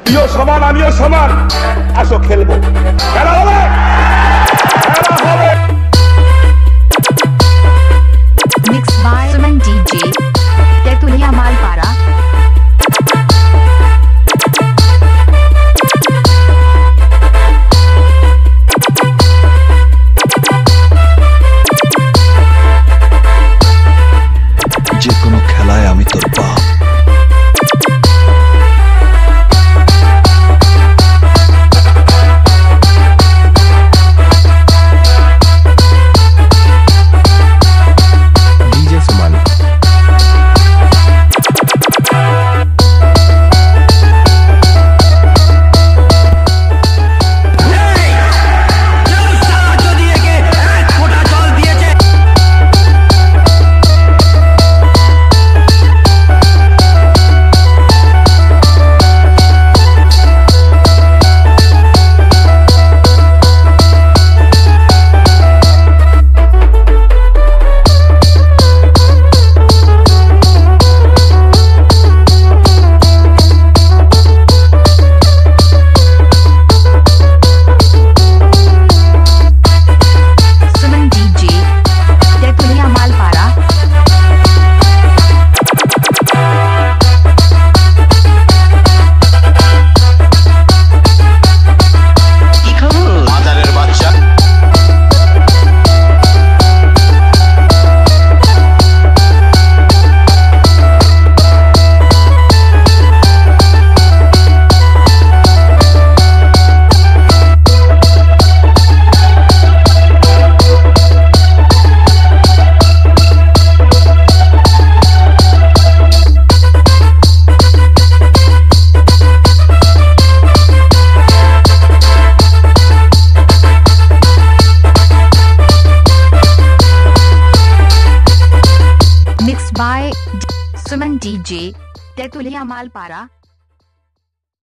তুইও সমান আমিও সমান, আসো খেলবো, খেলা হবে, খেলা হবে। Mixed by Suman DJ, Tetulia Malpara। যে কোনো খেলায় আমি তোর বাপ। Mixed by Suman DJ, Tetulia Malpara।